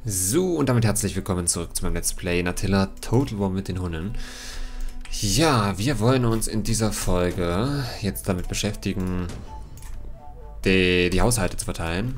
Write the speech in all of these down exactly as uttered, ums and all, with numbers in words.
So, und damit herzlich willkommen zurück zu meinem Let's Play in Attila Total War mit den Hunden. Ja, wir wollen uns in dieser Folge jetzt damit beschäftigen, die, die Haushalte zu verteilen.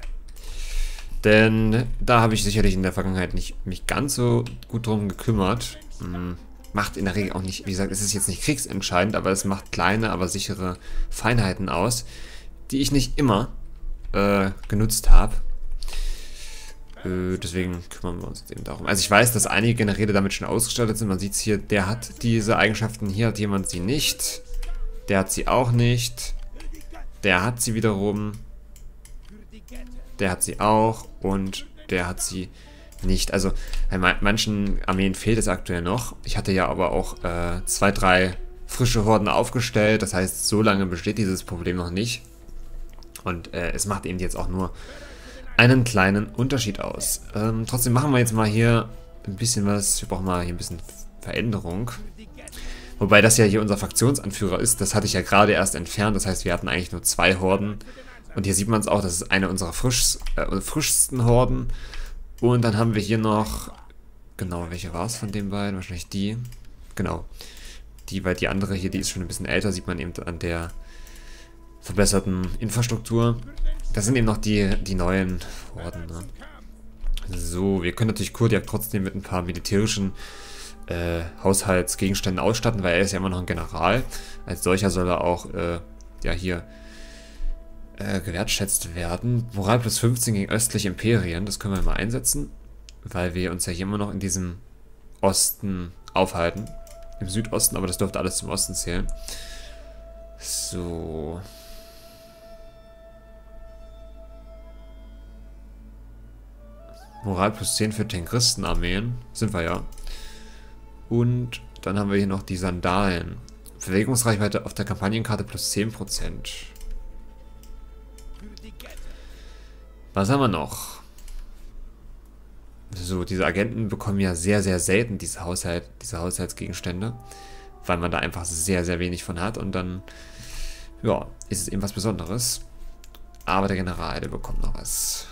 Denn da habe ich sicherlich in der Vergangenheit nicht mich ganz so gut drum gekümmert. Hm, macht in der Regel auch nicht, wie gesagt, es ist jetzt nicht kriegsentscheidend, aber es macht kleine, aber sichere Feinheiten aus, die ich nicht immer äh, genutzt habe. Deswegen kümmern wir uns jetzt eben darum. Also ich weiß, dass einige Generäle damit schon ausgestattet sind. Man sieht es hier, der hat diese Eigenschaften. Hier hat jemand sie nicht. Der hat sie auch nicht. Der hat sie wiederum. Der hat sie auch. Und der hat sie nicht. Also bei manchen Armeen fehlt es aktuell noch. Ich hatte ja aber auch äh, zwei, drei frische Horden aufgestellt. Das heißt, so lange besteht dieses Problem noch nicht. Und äh, es macht eben jetzt auch nur einen kleinen Unterschied aus. Ähm, trotzdem machen wir jetzt mal hier ein bisschen was. Wir brauchen mal hier ein bisschen Veränderung. Wobei das ja hier unser Fraktionsanführer ist. Das hatte ich ja gerade erst entfernt. Das heißt, wir hatten eigentlich nur zwei Horden. Und hier sieht man es auch, das ist eine unserer frisch, äh, frischsten Horden. Und dann haben wir hier noch, genau, welche war es von den beiden? Wahrscheinlich die. Genau. Die, weil die andere hier, die ist schon ein bisschen älter, sieht man eben an der verbesserten Infrastruktur. Das sind eben noch die, die neuen Horden. Ne? So, wir können natürlich Kurdiak trotzdem mit ein paar militärischen äh, Haushaltsgegenständen ausstatten, weil er ist ja immer noch ein General. Als solcher soll er auch äh, ja hier äh, gewertschätzt werden. Moral plus fünfzehn gegen östliche Imperien, das können wir mal einsetzen, weil wir uns ja hier immer noch in diesem Osten aufhalten. Im Südosten, aber das dürfte alles zum Osten zählen. So. Moral plus zehn für Tengristen-Armeen. Sind wir ja. Und dann haben wir hier noch die Sandalen. Bewegungsreichweite auf der Kampagnenkarte plus zehn Prozent. Was haben wir noch? So, diese Agenten bekommen ja sehr, sehr selten diese, Haushalt, diese Haushaltsgegenstände. Weil man da einfach sehr, sehr wenig von hat. Und dann, ja, ist es eben was Besonderes. Aber der General, der bekommt noch was.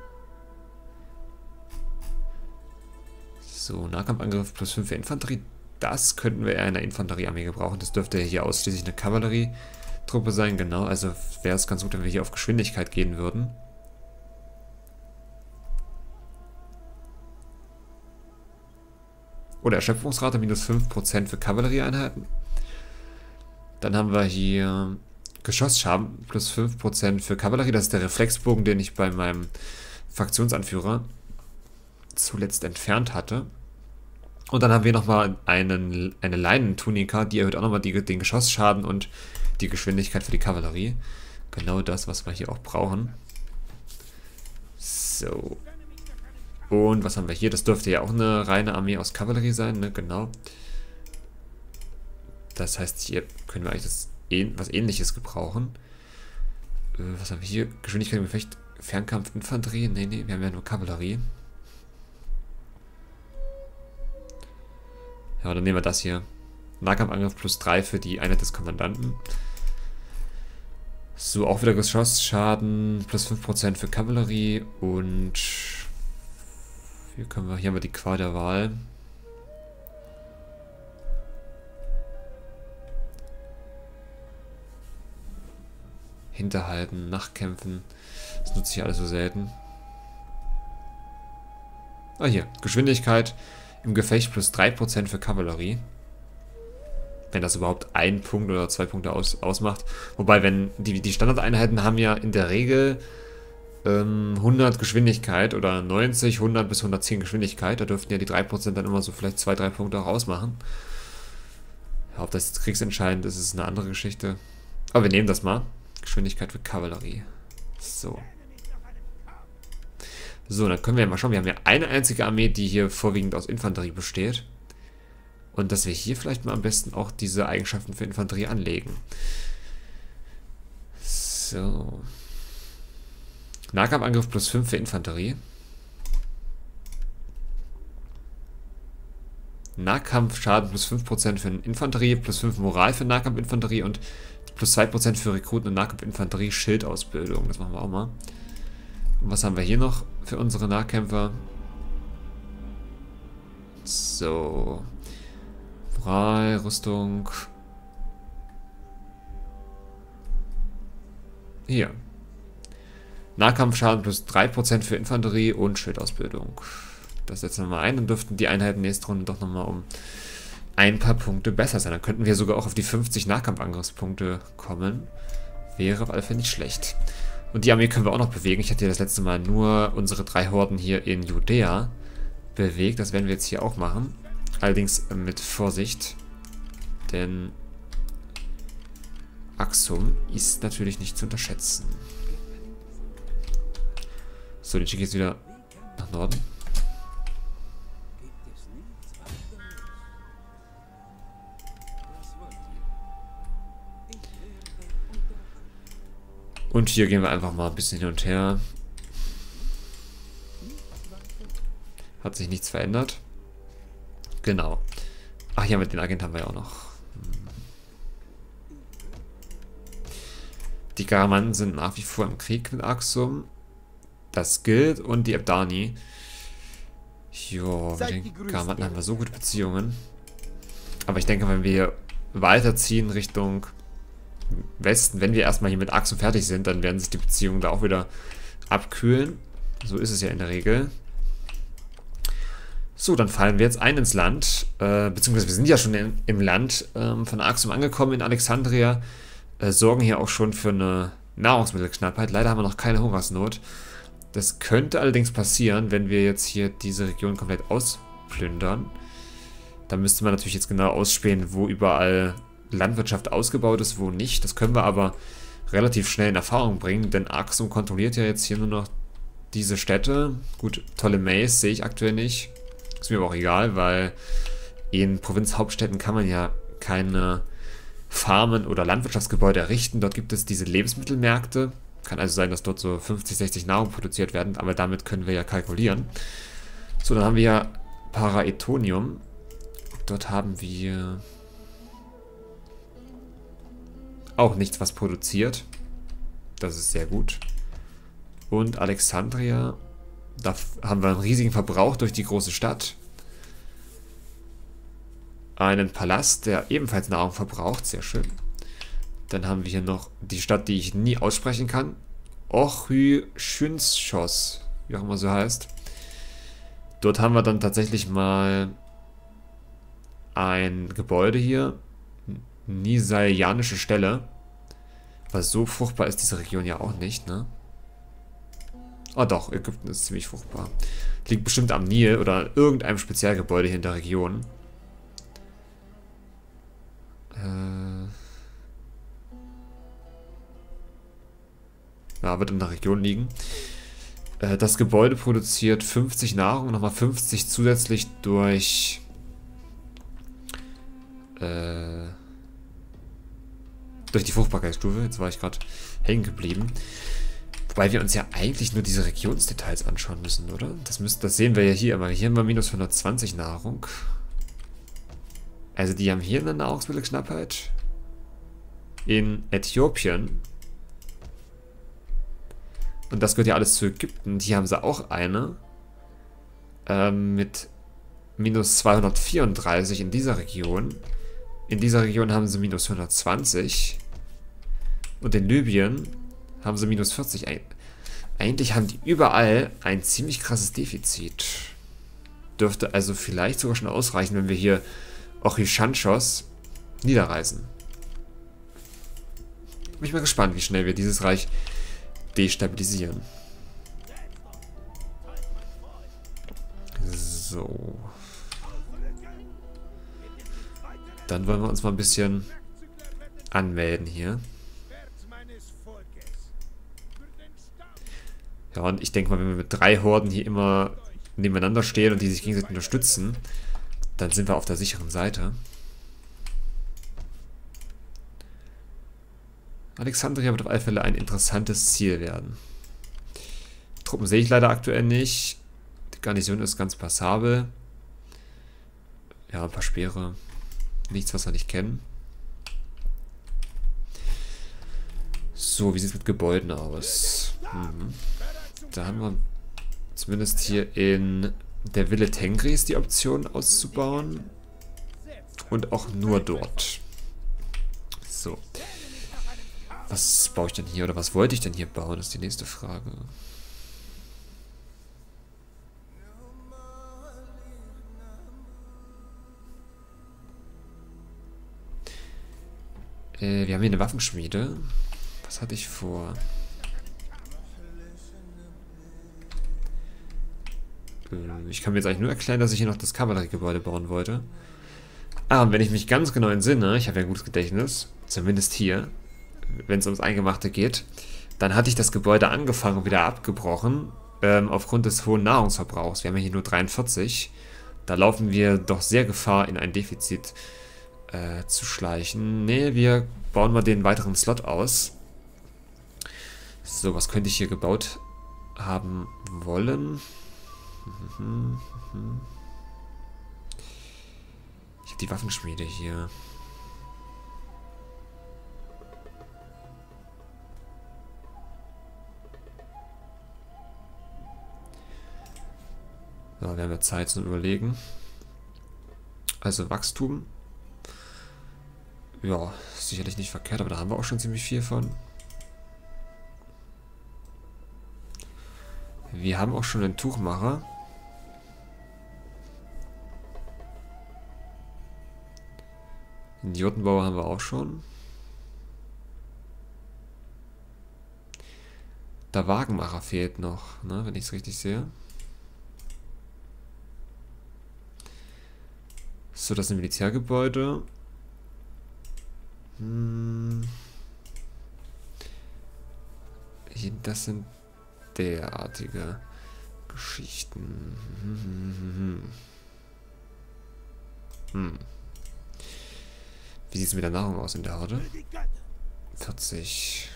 So, Nahkampfangriff plus fünf für Infanterie. Das könnten wir eher in der Infanteriearmee gebrauchen. Das dürfte hier ausschließlich eine Kavallerietruppe sein. Genau, also wäre es ganz gut, wenn wir hier auf Geschwindigkeit gehen würden. Oder Erschöpfungsrate minus fünf Prozent für Kavallerieeinheiten. Dann haben wir hier Geschossschaden plus fünf Prozent für Kavallerie. Das ist der Reflexbogen, den ich bei meinem Fraktionsanführer zuletzt entfernt hatte. Und dann haben wir nochmal einen, eine Leinentunika, die erhöht auch nochmal die, den Geschossschaden und die Geschwindigkeit für die Kavallerie. Genau das, was wir hier auch brauchen. So. Und was haben wir hier? Das dürfte ja auch eine reine Armee aus Kavallerie sein, ne? Genau. Das heißt, hier können wir eigentlich das, was Ähnliches gebrauchen. Äh, was haben wir hier? Geschwindigkeit im Gefecht, Fernkampf, Infanterie? Nee, nee, wir haben ja nur Kavallerie. Ja, dann nehmen wir das hier. Nahkampfangriff plus drei für die Einheit des Kommandanten. So, auch wieder Geschossschaden plus fünf Prozent für Kavallerie. Und hier, können wir, hier haben wir die Qual der Wahl. Hinterhalten, Nachtkämpfen. Das nutze ich alles so selten. Ah, hier. Geschwindigkeit im Gefecht plus drei Prozent für Kavallerie. Wenn das überhaupt ein Punkt oder zwei Punkte aus, ausmacht. Wobei, wenn die, die Standardeinheiten haben ja in der Regel ähm, hundert Geschwindigkeit oder neunzig, hundert bis hundertzehn Geschwindigkeit. Da dürften ja die drei Prozent dann immer so vielleicht zwei, drei Punkte auch ausmachen. Ja, ob das jetzt kriegsentscheidend ist, ist eine andere Geschichte. Aber wir nehmen das mal. Geschwindigkeit für Kavallerie. So. So, dann können wir ja mal schauen. Wir haben ja eine einzige Armee, die hier vorwiegend aus Infanterie besteht. Und dass wir hier vielleicht mal am besten auch diese Eigenschaften für Infanterie anlegen. So. Nahkampfangriff plus fünf für Infanterie. Nahkampfschaden plus fünf Prozent für Infanterie, plus fünf Moral für Nahkampfinfanterie und plus zwei Prozent für Rekruten und Nahkampfinfanterie Schildausbildung. Das machen wir auch mal. Und was haben wir hier noch für unsere Nahkämpfer? So. Moral, Rüstung. Hier. Nahkampfschaden plus drei Prozent für Infanterie und Schildausbildung. Das setzen wir mal ein. Dann dürften die Einheiten nächste Runde doch nochmal um ein paar Punkte besser sein. Dann könnten wir sogar auch auf die fünfzig Nahkampfangriffspunkte kommen. Wäre auf alle Fälle nicht schlecht. Und die Armee können wir auch noch bewegen. Ich hatte ja das letzte Mal nur unsere drei Horden hier in Judäa bewegt. Das werden wir jetzt hier auch machen. Allerdings mit Vorsicht. Denn Axum ist natürlich nicht zu unterschätzen. So, den schicke ich jetzt wieder nach Norden. Und hier gehen wir einfach mal ein bisschen hin und her. Hat sich nichts verändert. Genau. Ach ja, mit den Agenten haben wir ja auch noch. Die Garamanten sind nach wie vor im Krieg mit Axum. Das gilt. Und die Abdani. Jo, mit den Garamanten haben wir so gute Beziehungen. Aber ich denke, wenn wir weiterziehen Richtung Westen, wenn wir erstmal hier mit Axum fertig sind, dann werden sich die Beziehungen da auch wieder abkühlen. So ist es ja in der Regel. So, dann fallen wir jetzt ein ins Land, äh, beziehungsweise wir sind ja schon in, im Land ähm, von Axum angekommen in Alexandria, äh, sorgen hier auch schon für eine Nahrungsmittelknappheit. Leider haben wir noch keine Hungersnot. Das könnte allerdings passieren, wenn wir jetzt hier diese Region komplett ausplündern. Da müsste man natürlich jetzt genau ausspähen, wo überall Landwirtschaft ausgebaut ist, wo nicht. Das können wir aber relativ schnell in Erfahrung bringen, denn Axum kontrolliert ja jetzt hier nur noch diese Städte. Gut, Ptolemäus sehe ich aktuell nicht. Ist mir aber auch egal, weil in Provinzhauptstädten kann man ja keine Farmen oder Landwirtschaftsgebäude errichten. Dort gibt es diese Lebensmittelmärkte. Kann also sein, dass dort so fünfzig, sechzig Nahrung produziert werden, aber damit können wir ja kalkulieren. So, dann haben wir ja Paraetonium. Dort haben wir auch nichts, was produziert. Das ist sehr gut. Und Alexandria, da haben wir einen riesigen Verbrauch durch die große Stadt. Einen Palast, der ebenfalls Nahrung verbraucht. Sehr schön. Dann haben wir hier noch die Stadt, die ich nie aussprechen kann. Ochyschynschos, wie auch immer so heißt. Dort haben wir dann tatsächlich mal ein Gebäude hier. Nisaianische Stelle. Weil so fruchtbar ist diese Region ja auch nicht, ne? Ah doch, Ägypten ist ziemlich fruchtbar. Liegt bestimmt am Nil oder an irgendeinem Spezialgebäude hier in der Region. Äh... Ja, wird in der Region liegen. Äh, das Gebäude produziert fünfzig Nahrung, nochmal fünfzig zusätzlich durch... Äh... durch die Fruchtbarkeitsstufe. Jetzt war ich gerade hängen geblieben. Wobei wir uns ja eigentlich nur diese Regionsdetails anschauen müssen, oder? Das, müssen, das sehen wir ja hier immer. Hier haben wir minus hundertzwanzig Nahrung. Also die haben hier eine Nahrungsmittelknappheit. In Äthiopien. Und das gehört ja alles zu Ägypten. Hier haben sie auch eine. Ähm, mit minus zweihundertvierunddreißig in dieser Region. In dieser Region haben sie minus hundertzwanzig. Und in Libyen haben sie minus vierzig. Eigentlich haben die überall ein ziemlich krasses Defizit. Dürfte also vielleicht sogar schon ausreichen, wenn wir hier Ochyschanchos niederreißen. Bin ich mal gespannt, wie schnell wir dieses Reich destabilisieren. So. Dann wollen wir uns mal ein bisschen anmelden hier. Ja, und ich denke mal, wenn wir mit drei Horden hier immer nebeneinander stehen und die sich gegenseitig unterstützen, dann sind wir auf der sicheren Seite. Alexandria wird auf alle Fälle ein interessantes Ziel werden. Truppen sehe ich leider aktuell nicht. Die Garnison ist ganz passabel. Ja, ein paar Speere. Nichts, was wir nicht kennen. So, wie sieht es mit Gebäuden aus? Mhm. Da haben wir zumindest hier in Der Wille Tengri ist die Option auszubauen. Und auch nur dort. So. Was baue ich denn hier? Oder was wollte ich denn hier bauen? Das ist die nächste Frage. Äh, wir haben hier eine Waffenschmiede. Was hatte ich vor? Äh, ich kann mir jetzt eigentlich nur erklären, dass ich hier noch das Kavalleriegebäude bauen wollte. Ah, und wenn ich mich ganz genau entsinne, ich habe ja ein gutes Gedächtnis, zumindest hier, wenn es ums Eingemachte geht, dann hatte ich das Gebäude angefangen und wieder abgebrochen, ähm, aufgrund des hohen Nahrungsverbrauchs. Wir haben ja hier nur dreiundvierzig. Da laufen wir doch sehr Gefahr, in ein Defizit äh, zu schleichen. Ne, wir bauen mal den weiteren Slot aus. So, was könnte ich hier gebaut haben wollen? Ich habe die Waffenschmiede hier. So, wir haben ja Zeit zum Überlegen. Also Wachstum. Ja, sicherlich nicht verkehrt, aber da haben wir auch schon ziemlich viel von. Wir haben auch schon einen Tuchmacher. Den Jotunbauer haben wir auch schon. Der Wagenmacher fehlt noch, ne, wenn ich es richtig sehe. So, das sind Militärgebäude. Hm. Hier, das sind derartige Geschichten. Hm. Hm. Wie sieht es mit der Nahrung aus in der Horde? vierzig.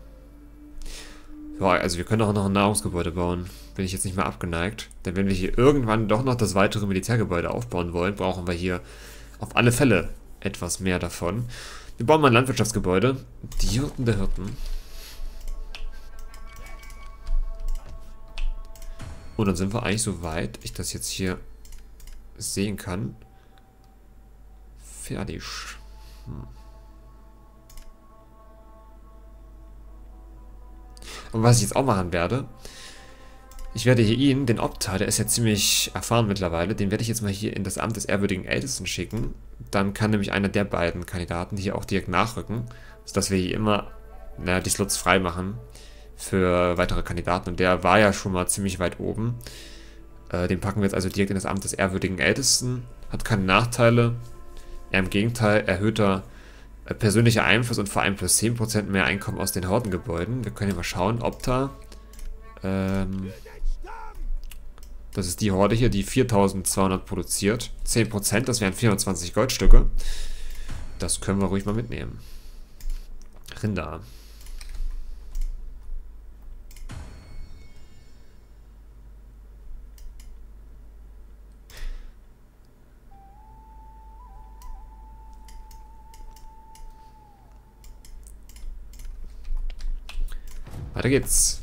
Ja, also wir können auch noch ein Nahrungsgebäude bauen. Bin ich jetzt nicht mehr abgeneigt. Denn wenn wir hier irgendwann doch noch das weitere Militärgebäude aufbauen wollen, brauchen wir hier auf alle Fälle etwas mehr davon. Wir bauen mal ein Landwirtschaftsgebäude. Die Hirten der Hirten. Und dann sind wir eigentlich so weit, ich das jetzt hier sehen kann. Fertig. Hm. Und was ich jetzt auch machen werde, ich werde hier ihn, den Opta, der ist ja ziemlich erfahren mittlerweile, den werde ich jetzt mal hier in das Amt des ehrwürdigen Ältesten schicken. Dann kann nämlich einer der beiden Kandidaten hier auch direkt nachrücken, sodass wir hier immer, naja, die Slots frei machen für weitere Kandidaten. Und der war ja schon mal ziemlich weit oben. Äh, den packen wir jetzt also direkt in das Amt des ehrwürdigen Ältesten. Hat keine Nachteile. Ja, im Gegenteil, erhöhter äh, persönlicher Einfluss und vor allem plus zehn Prozent mehr Einkommen aus den Hordengebäuden. Wir können ja mal schauen, Opta. Ähm... Das ist die Horde hier, die viertausendzweihundert produziert. zehn Prozent, das wären vierhundertzwanzig Goldstücke. Das können wir ruhig mal mitnehmen. Rinder. Weiter geht's.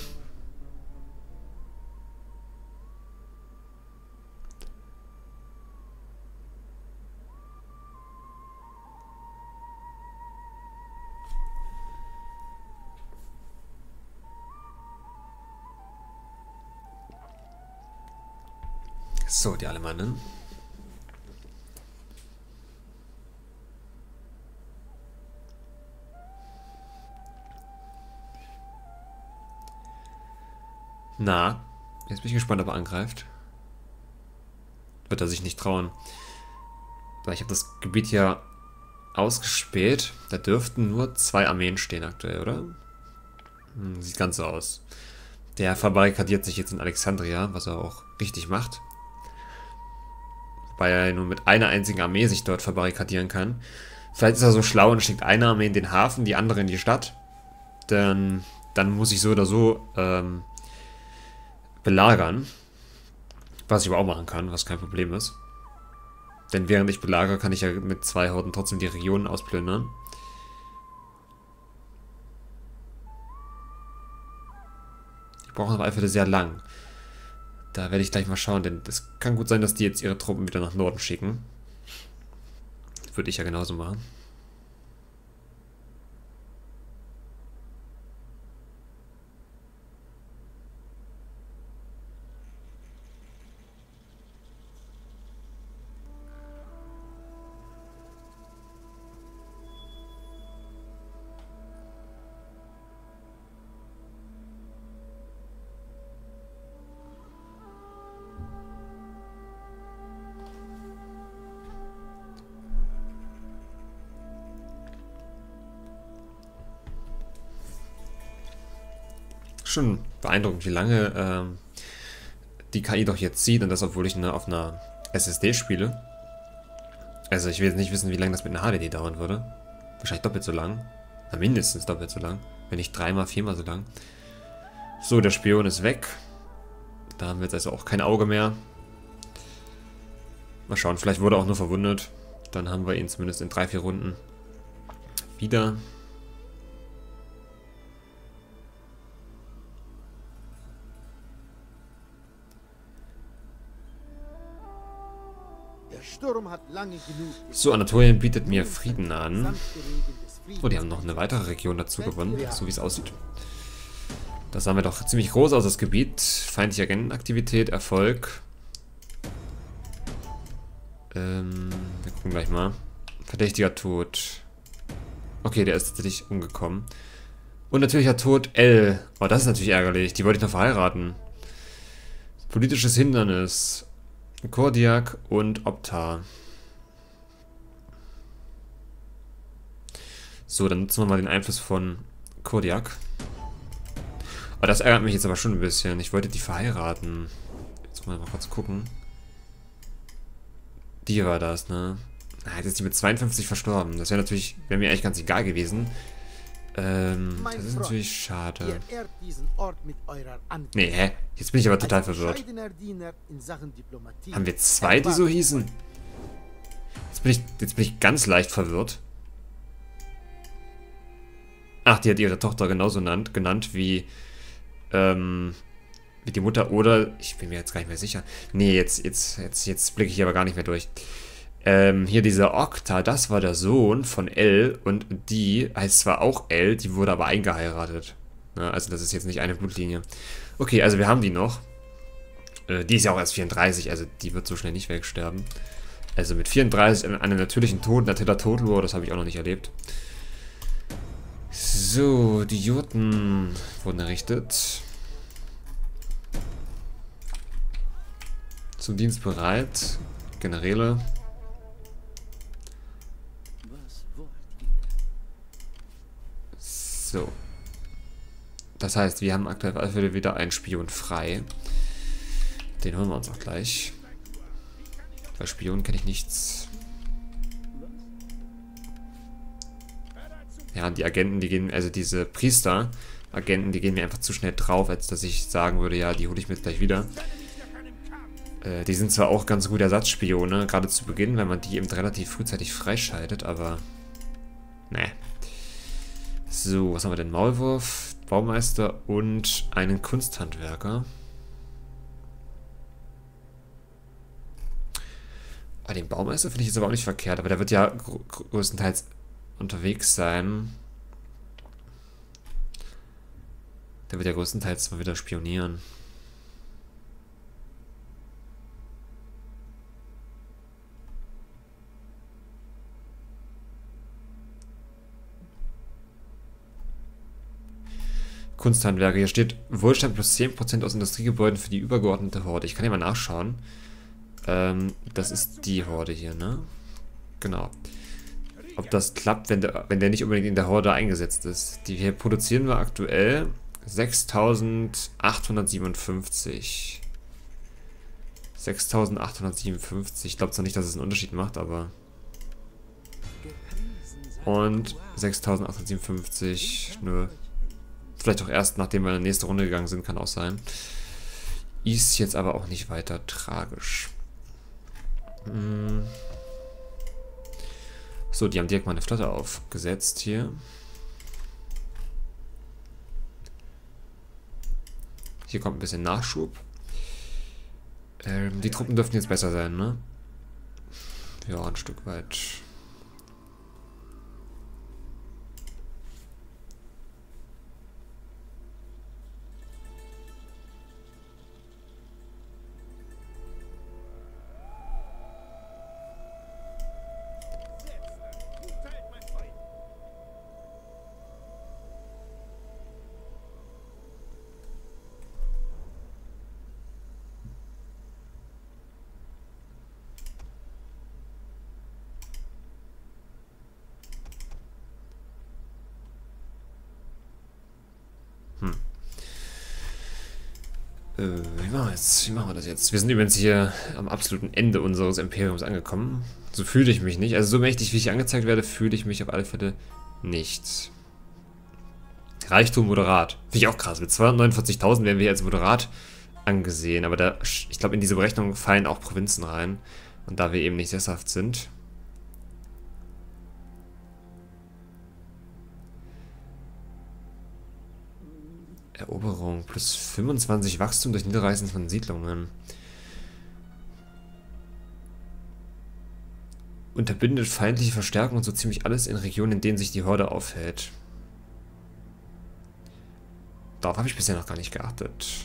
So, die Alemannen. Na, jetzt bin ich gespannt, ob er angreift. Wird er sich nicht trauen. Weil ich habe das Gebiet ja ausgespäht. Da dürften nur zwei Armeen stehen aktuell, oder? Hm, sieht ganz so aus. Der verbarrikadiert sich jetzt in Alexandria, was er auch richtig macht. Weil er nur mit einer einzigen Armee sich dort verbarrikadieren kann. Vielleicht ist er so schlau und schickt eine Armee in den Hafen, die andere in die Stadt. Dann, dann muss ich so oder so ähm, belagern. Was ich aber auch machen kann, was kein Problem ist. Denn während ich belagere, kann ich ja mit zwei Horden trotzdem die Regionen ausplündern. Die brauchen auf alle Fälle sehr lang. Da werde ich gleich mal schauen, denn es kann gut sein, dass die jetzt ihre Truppen wieder nach Norden schicken. Würde ich ja genauso machen. Schon beeindruckend, wie lange ähm, die K I doch jetzt zieht, und das, obwohl ich ne, auf einer S S D spiele. Also ich will jetzt nicht wissen, wie lange das mit einer H D D dauern würde. Wahrscheinlich doppelt so lang. Na, mindestens doppelt so lang. Wenn nicht dreimal, viermal so lang. So, der Spion ist weg. Da haben wir jetzt also auch kein Auge mehr. Mal schauen, vielleicht wurde er auch nur verwundet. Dann haben wir ihn zumindest in drei, vier Runden wieder. So, Anatolien bietet mir Frieden an. Oh, die haben noch eine weitere Region dazu gewonnen, so wie es aussieht. Das sah mir doch ziemlich groß aus, das Gebiet. Feindliche Agentenaktivität, Erfolg. Ähm, wir gucken gleich mal. Verdächtiger Tod. Okay, der ist tatsächlich umgekommen. Und natürlicher Tod L. Oh, das ist natürlich ärgerlich. Die wollte ich noch verheiraten. Politisches Hindernis. Kordiak und Opta. So, dann nutzen wir mal den Einfluss von Kordiak. Oh, das ärgert mich jetzt aber schon ein bisschen. Ich wollte die verheiraten. Jetzt mal, mal kurz gucken. Die war das, ne? Ah, jetzt ist die mit zweiundfünfzig verstorben. Das wäre natürlich, wäre mir eigentlich ganz egal gewesen. Ähm, das ist natürlich schade. Nee, hä? Jetzt bin ich aber total verwirrt. Haben wir zwei, die so hießen? Jetzt bin ich, jetzt bin ich ganz leicht verwirrt. Ach, die hat ihre Tochter genauso genannt, genannt wie, ähm, wie die Mutter. Oder, ich bin mir jetzt gar nicht mehr sicher. Nee, jetzt, jetzt, jetzt, jetzt blicke ich aber gar nicht mehr durch. Ähm, hier dieser Okta, das war der Sohn von L, und die heißt zwar auch L, die wurde aber eingeheiratet. Ja, also das ist jetzt nicht eine Blutlinie. Okay, also wir haben die noch. Äh, die ist ja auch erst vierunddreißig, also die wird so schnell nicht wegsterben. Also mit vierunddreißig an einem natürlichen Tod, natürlicher Todlure, das habe ich auch noch nicht erlebt. So, die Jurten wurden errichtet. Zum Dienst bereit. Generäle. So. Das heißt, wir haben aktuell auf alle Fälle wieder einen Spion frei. Den holen wir uns auch gleich. Bei Spionen kenne ich nichts. Ja, die Agenten, die gehen, also diese Priester-Agenten, die gehen mir einfach zu schnell drauf, als dass ich sagen würde, ja, die hole ich mir jetzt gleich wieder. Äh, die sind zwar auch ganz gute Ersatzspione, gerade zu Beginn, wenn man die eben relativ frühzeitig freischaltet, aber ne. So, was haben wir denn? Maulwurf, Baumeister und einen Kunsthandwerker. Bei dem Baumeister finde ich jetzt aber auch nicht verkehrt, aber der wird ja gr größtenteils unterwegs sein. Der wird ja größtenteils mal wieder spionieren. Kunsthandwerker. Hier steht Wohlstand plus zehn Prozent aus Industriegebäuden für die übergeordnete Horde. Ich kann hier mal nachschauen. Ähm, das ist die Horde hier, ne? Genau. Ob das klappt, wenn der, wenn der nicht unbedingt in der Horde eingesetzt ist. Die hier produzieren wir aktuell sechstausendachthundertsiebenundfünfzig. sechstausendachthundertsiebenundfünfzig. Ich glaube zwar nicht, dass es einen Unterschied macht, aber... Und sechstausendachthundertsiebenundfünfzig. Nö. Vielleicht auch erst, nachdem wir in die nächste Runde gegangen sind, kann auch sein. Ist jetzt aber auch nicht weiter tragisch. Hm. So, die haben direkt mal eine Flotte aufgesetzt hier. Hier kommt ein bisschen Nachschub. Ähm, die Truppen dürften jetzt besser sein, ne? Ja, ein Stück weit. Hm. Äh, wie machen wir jetzt? Wie machen wir das jetzt? Wir sind übrigens hier am absoluten Ende unseres Imperiums angekommen. So fühle ich mich nicht. Also so mächtig, wie ich angezeigt werde, fühle ich mich auf alle Fälle nicht. Reichtum moderat. Finde ich auch krass. Mit zweihundertneunundvierzigtausend werden wir hier als moderat angesehen. Aber da, ich glaube, in diese Berechnung fallen auch Provinzen rein. Und da wir eben nicht sesshaft sind. Eroberung plus fünfundzwanzig Wachstum durch Niederreißen von Siedlungen. Unterbindet feindliche Verstärkung und so ziemlich alles in Regionen, in denen sich die Horde aufhält. Darauf habe ich bisher noch gar nicht geachtet.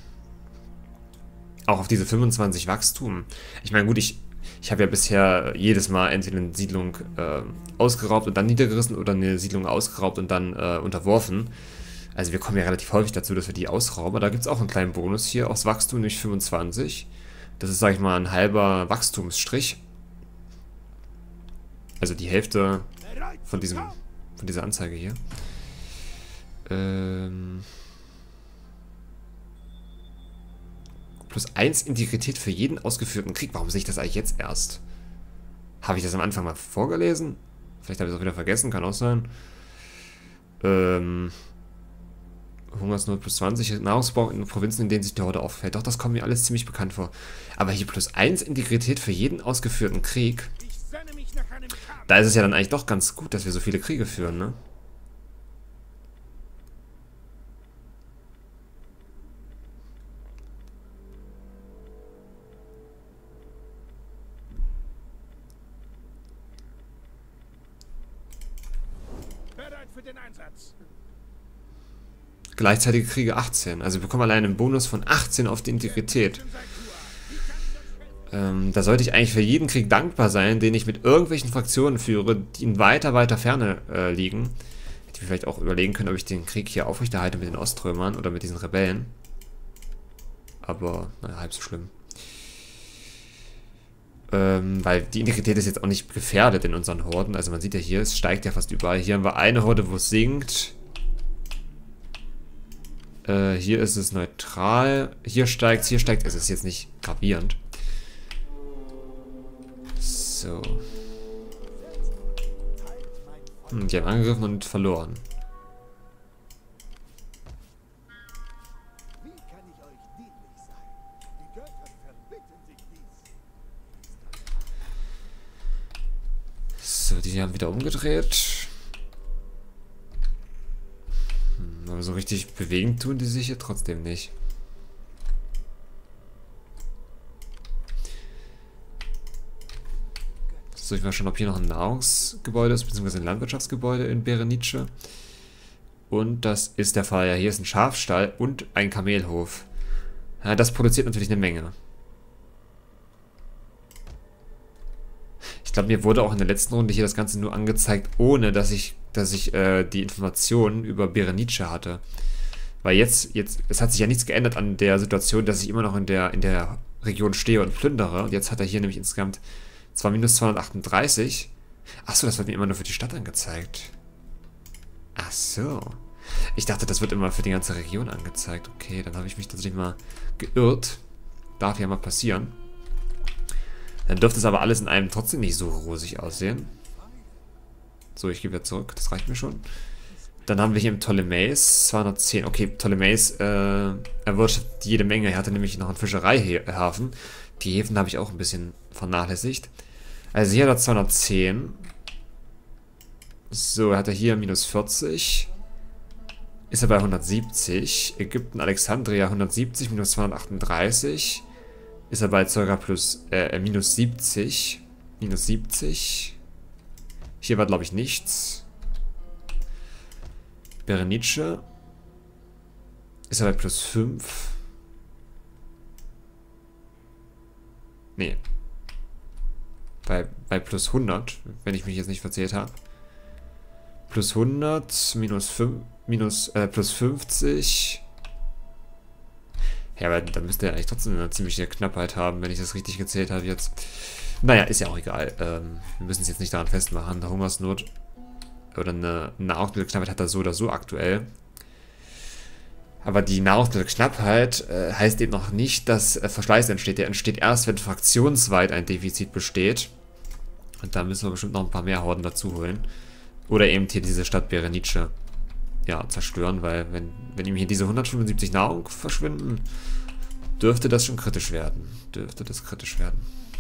Auch auf diese fünfundzwanzig Wachstum. Ich meine, gut, ich, ich habe ja bisher jedes Mal entweder eine Siedlung äh, ausgeraubt und dann niedergerissen oder eine Siedlung ausgeraubt und dann äh, unterworfen. Also wir kommen ja relativ häufig dazu, dass wir die ausrauben. Da gibt es auch einen kleinen Bonus hier aufs Wachstum, nämlich fünfundzwanzig. Das ist, sage ich mal, ein halber Wachstumsstrich. Also die Hälfte von diesem, von dieser Anzeige hier. Ähm... Plus eins Integrität für jeden ausgeführten Krieg. Warum sehe ich das eigentlich jetzt erst? Habe ich das am Anfang mal vorgelesen? Vielleicht habe ich es auch wieder vergessen, kann auch sein. Ähm... Hungersnot plus zwanzig, Nahrungsbau in Provinzen, in denen sich die Horde auffällt. Doch, das kommt mir alles ziemlich bekannt vor. Aber hier plus eins Integrität für jeden ausgeführten Krieg. Da ist es ja dann eigentlich doch ganz gut, dass wir so viele Kriege führen, ne? Bereit für den Einsatz. Gleichzeitige Kriege achtzehn. Also wir bekommen alleine einen Bonus von achtzehn auf die Integrität. Ähm, da sollte ich eigentlich für jeden Krieg dankbar sein, den ich mit irgendwelchen Fraktionen führe, die in weiter, weiter Ferne äh, liegen. Hätte ich mir vielleicht auch überlegen können, ob ich den Krieg hier aufrechterhalte mit den Oströmern oder mit diesen Rebellen. Aber, naja, halb so schlimm. Ähm, weil die Integrität ist jetzt auch nicht gefährdet in unseren Horden. Also man sieht ja hier, es steigt ja fast überall. Hier haben wir eine Horde, wo es sinkt. Äh, hier ist es neutral. Hier steigt es, hier steigt es. Es ist jetzt nicht gravierend. So. Hm, die haben angegriffen und verloren. So, die haben wieder umgedreht. Hm, aber so richtig bewegen tun die sich hier trotzdem nicht. So, ich weiß schon, ob hier noch ein Nahrungsgebäude ist, beziehungsweise ein Landwirtschaftsgebäude in Berenice. Und das ist der Fall. Ja, hier ist ein Schafstall und ein Kamelhof. Ja, das produziert natürlich eine Menge. Ich glaube, mir wurde auch in der letzten Runde hier das Ganze nur angezeigt, ohne dass ich, dass ich äh, die Informationen über Berenice hatte. Weil jetzt, jetzt, es hat sich ja nichts geändert an der Situation, dass ich immer noch in der, in der Region stehe und plündere. Und jetzt hat er hier nämlich insgesamt zwar minus zweihundertachtunddreißig. Achso, das wird mir immer nur für die Stadt angezeigt. Ach so. Ich dachte, das wird immer für die ganze Region angezeigt. Okay, dann habe ich mich tatsächlich mal geirrt. Darf ja mal passieren. Dann dürfte es aber alles in einem trotzdem nicht so rosig aussehen. So, ich gehe wieder zurück. Das reicht mir schon. Dann haben wir hier im Ptolemäus zweihundertzehn. Okay, Ptolemäus äh, erwirtschaftet jede Menge. Er hatte nämlich noch einen Fischereihafen. Die Häfen habe ich auch ein bisschen vernachlässigt. Also hier hat er zweihundertzehn. So, er hat er hier minus vierzig. Ist er bei hundertsiebzig. Ägypten, Alexandria hundertsiebzig minus zweihundertachtunddreißig. ist er bei ca. plus, äh, minus siebzig. Minus siebzig. Hier war, glaube ich, nichts. Berenice. Ist er bei plus fünf? Nee. Bei, bei plus hundert, wenn ich mich jetzt nicht verzählt habe. Plus hundert, minus fünf, minus, äh, plus fünfzig. Ja, aber da müsste er eigentlich trotzdem eine ziemliche Knappheit haben, wenn ich das richtig gezählt habe jetzt. Naja, ist ja auch egal. Ähm, wir müssen es jetzt nicht daran festmachen. Eine Hungersnot oder eine Nahrungsmittelknappheit hat er so oder so aktuell. Aber die Nahrungsmittelknappheit äh, heißt eben noch nicht, dass äh, Verschleiß entsteht. Der entsteht erst, wenn fraktionsweit ein Defizit besteht. Und da müssen wir bestimmt noch ein paar mehr Horden dazu holen. Oder eben hier diese Stadt Berenice ja, zerstören, weil wenn, wenn ihm hier diese hundertfünfundsiebzig Nahrung verschwinden, dürfte das schon kritisch werden. Dürfte das kritisch werden.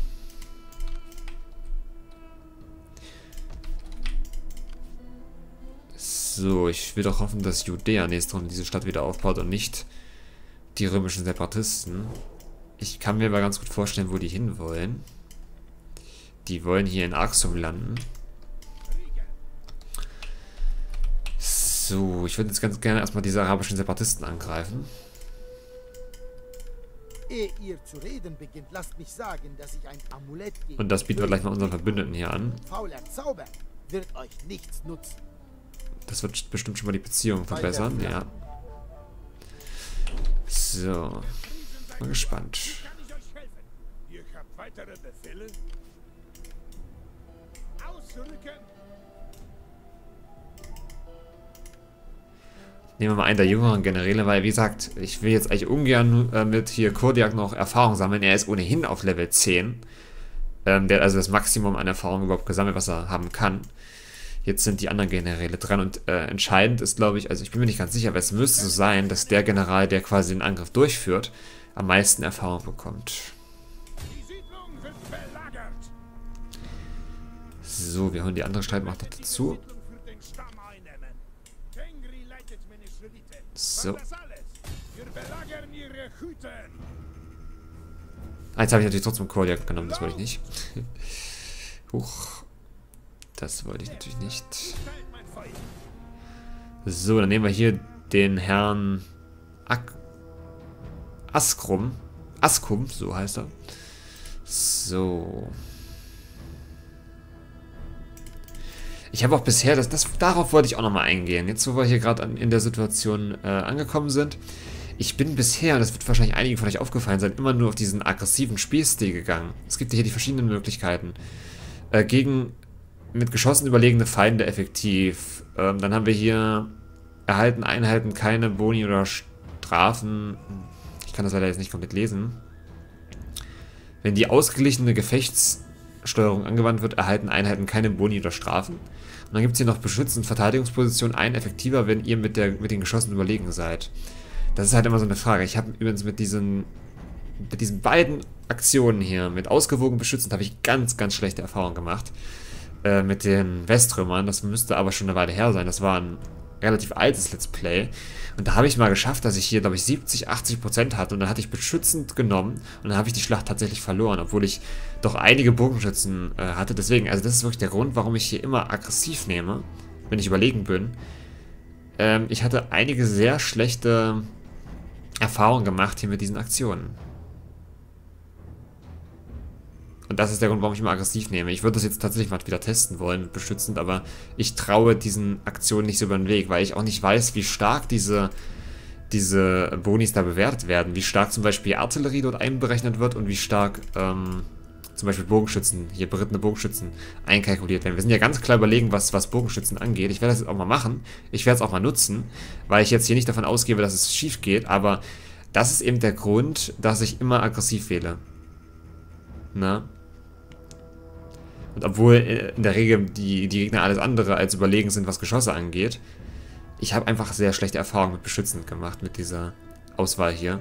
So, ich will doch hoffen, dass Judäa nächste Runde diese Stadt wieder aufbaut und nicht die römischen Separatisten. Ich kann mir aber ganz gut vorstellen, wo die hinwollen. Die wollen hier in Axum landen. So, ich würde jetzt ganz gerne erstmal diese arabischen Separatisten angreifen. Ehe ihr zu reden beginnt, lasst mich sagen, dass ich ein Amulett gegen Und das bieten wir gleich mal unseren Verbündeten hier an. fauler Zauber wird euch nichts nutzen. Das wird bestimmt schon mal die Beziehung verbessern, ja. So. Mal gespannt. Kann ich euch helfen? Ihr habt weitere Befehle? Ausrücken! Nehmen wir mal einen der jüngeren Generäle, weil, wie gesagt, ich will jetzt eigentlich ungern äh, mit hier Kodiak noch Erfahrung sammeln. Er ist ohnehin auf Level zehn. Ähm, der hat also das Maximum an Erfahrung überhaupt gesammelt, was er haben kann. Jetzt sind die anderen Generäle dran und äh, entscheidend ist, glaube ich, also ich bin mir nicht ganz sicher, aber es müsste so sein, dass der General, der quasi den Angriff durchführt, am meisten Erfahrung bekommt. Die Siedlung wird belagert! So, wir holen die andere Streitmacht noch dazu. Für den Stamm einnehmen. Tengri leitet meine Schritte. So. War das alles? Wir belagern ihre Hütten! Jetzt habe ich natürlich trotzdem Kodiak genommen, das wollte ich nicht. Huch. Das wollte ich natürlich nicht. Teilt mein Feuer. So, dann nehmen wir hier den Herrn Ak Askrum. Askum, so heißt er. So. Ich habe auch bisher, das, das, darauf wollte ich auch nochmal eingehen. Jetzt, wo wir hier gerade in der Situation äh, angekommen sind. Ich bin bisher, und das wird wahrscheinlich einigen von euch aufgefallen sein, immer nur auf diesen aggressiven Spielstil gegangen. Es gibt hier die verschiedenen Möglichkeiten. Äh, gegen mit Geschossen überlegene Feinde effektiv. Ähm, dann haben wir hier erhalten Einheiten keine Boni oder Strafen. Ich kann das leider jetzt nicht komplett lesen. Wenn die ausgeglichene Gefechtssteuerung angewandt wird, erhalten Einheiten keine Boni oder Strafen. Und dann gibt es hier noch Beschütz- und Verteidigungsposition, ein effektiver, wenn ihr mit, der, mit den Geschossen überlegen seid. Das ist halt immer so eine Frage. Ich habe übrigens mit diesen, mit diesen beiden Aktionen hier, mit ausgewogen beschützend, habe ich ganz, ganz schlechte Erfahrungen gemacht. Äh, mit den Weströmern. Das müsste aber schon eine Weile her sein. Das war ein relativ altes Let's Play. Und da habe ich mal geschafft, dass ich hier, glaube ich, siebzig, achtzig Prozent hatte. Und dann hatte ich beschützend genommen. Und dann habe ich die Schlacht tatsächlich verloren, obwohl ich doch einige Bogenschützen äh, hatte. Deswegen, also das ist wirklich der Grund, warum ich hier immer aggressiv nehme, wenn ich überlegen bin. Ähm, ich hatte einige sehr schlechte Erfahrungen gemacht hier mit diesen Aktionen. Und das ist der Grund, warum ich immer aggressiv nehme. Ich würde das jetzt tatsächlich mal wieder testen wollen, beschützend, aber ich traue diesen Aktionen nicht so über den Weg, weil ich auch nicht weiß, wie stark diese, diese Bonis da bewertet werden. Wie stark zum Beispiel Artillerie dort einberechnet wird und wie stark ähm, zum Beispiel Bogenschützen, hier berittene Bogenschützen, einkalkuliert werden. Wir sind ja ganz klar überlegen, was, was Bogenschützen angeht. Ich werde das jetzt auch mal machen. Ich werde es auch mal nutzen, weil ich jetzt hier nicht davon ausgehe, dass es schief geht, aber das ist eben der Grund, dass ich immer aggressiv wähle. Na? Und obwohl in der Regel die, die Gegner alles andere als überlegen sind, was Geschosse angeht, ich habe einfach sehr schlechte Erfahrungen mit beschützend gemacht, mit dieser Auswahl hier.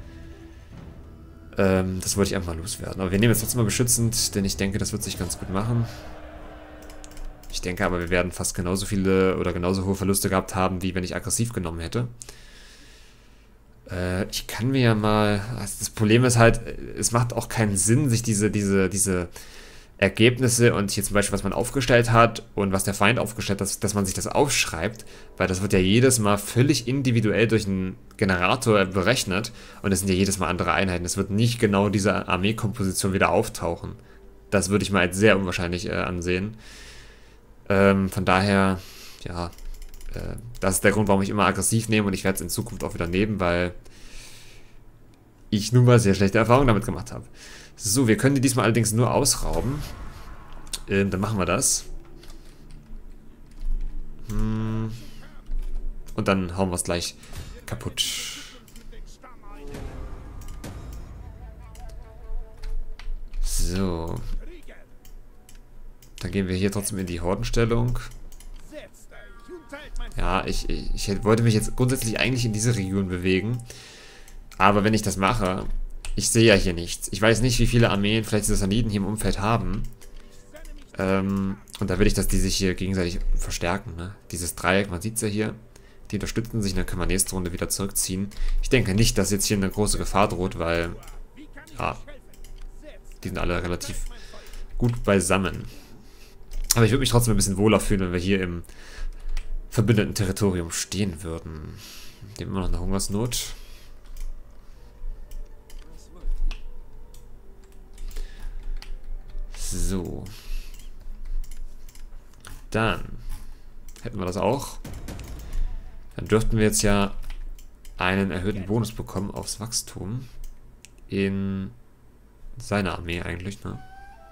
Ähm, das wollte ich einfach mal loswerden. Aber wir nehmen jetzt trotzdem mal beschützend, denn ich denke, das wird sich ganz gut machen. Ich denke aber, wir werden fast genauso viele oder genauso hohe Verluste gehabt haben, wie wenn ich aggressiv genommen hätte. Äh, ich kann mir ja mal... Also das Problem ist halt, es macht auch keinen Sinn, sich diese, diese, diese Ergebnisse und hier zum Beispiel, was man aufgestellt hat und was der Feind aufgestellt hat, dass, dass man sich das aufschreibt, weil das wird ja jedes Mal völlig individuell durch einen Generator berechnet und es sind ja jedes Mal andere Einheiten. Es wird nicht genau diese Armeekomposition wieder auftauchen. Das würde ich mal als sehr unwahrscheinlich äh, ansehen. Ähm, von daher, ja, äh, das ist der Grund, warum ich immer aggressiv nehme und ich werde es in Zukunft auch wieder nehmen, weil ich nun mal sehr schlechte Erfahrungen damit gemacht habe. So, wir können die diesmal allerdings nur ausrauben. Ähm, dann machen wir das. Hm. Und dann hauen wir es gleich kaputt. So. Dann gehen wir hier trotzdem in die Hordenstellung. Ja, ich, ich, ich wollte mich jetzt grundsätzlich eigentlich in diese Region bewegen. Aber wenn ich das mache... Ich sehe ja hier nichts. Ich weiß nicht, wie viele Armeen vielleicht diese Sassaniden hier im Umfeld haben. Ähm, und da will ich, dass die sich hier gegenseitig verstärken. Ne? Dieses Dreieck, man sieht es ja hier. Die unterstützen sich und dann können wir nächste Runde wieder zurückziehen. Ich denke nicht, dass jetzt hier eine große Gefahr droht, weil... Ja, die sind alle relativ gut beisammen. Aber ich würde mich trotzdem ein bisschen wohler fühlen, wenn wir hier im verbündeten Territorium stehen würden. Die haben immer noch eine Hungersnot. So. Dann hätten wir das auch. Dann dürften wir jetzt ja einen erhöhten Bonus bekommen aufs Wachstum in seiner Armee eigentlich, ne?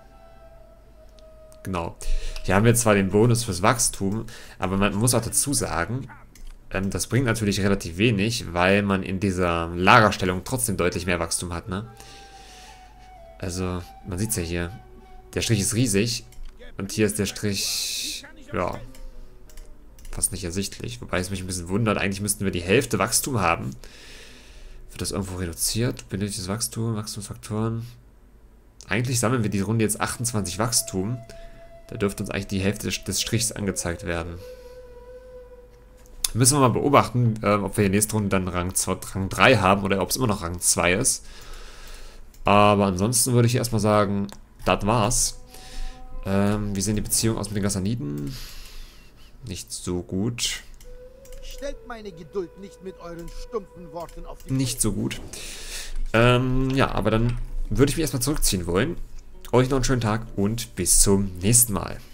Genau. Hier haben wir zwar den Bonus fürs Wachstum, aber man muss auch dazu sagen, ähm, das bringt natürlich relativ wenig, weil man in dieser Lagerstellung trotzdem deutlich mehr Wachstum hat, ne? Also, man sieht es ja hier. Der Strich ist riesig und hier ist der Strich, ja, fast nicht ersichtlich. Wobei es mich ein bisschen wundert, eigentlich müssten wir die Hälfte Wachstum haben. Wird das irgendwo reduziert? Benötigtes Wachstum, Wachstumsfaktoren. Eigentlich sammeln wir die Runde jetzt achtundzwanzig Wachstum. Da dürfte uns eigentlich die Hälfte des Strichs angezeigt werden. Müssen wir mal beobachten, äh, ob wir in der nächsten Runde dann Rang, zwei, Rang drei haben oder ob es immer noch Rang zwei ist. Aber ansonsten würde ich erstmal sagen... Das war's. Ähm, wie sehen die Beziehungen aus mit den Sassaniden? Nicht so gut. Stellt meine Geduld nicht mit euren stumpfen Worten auf die Nicht so gut. Ähm, ja, aber dann würde ich mich erstmal zurückziehen wollen. Euch noch einen schönen Tag und bis zum nächsten Mal.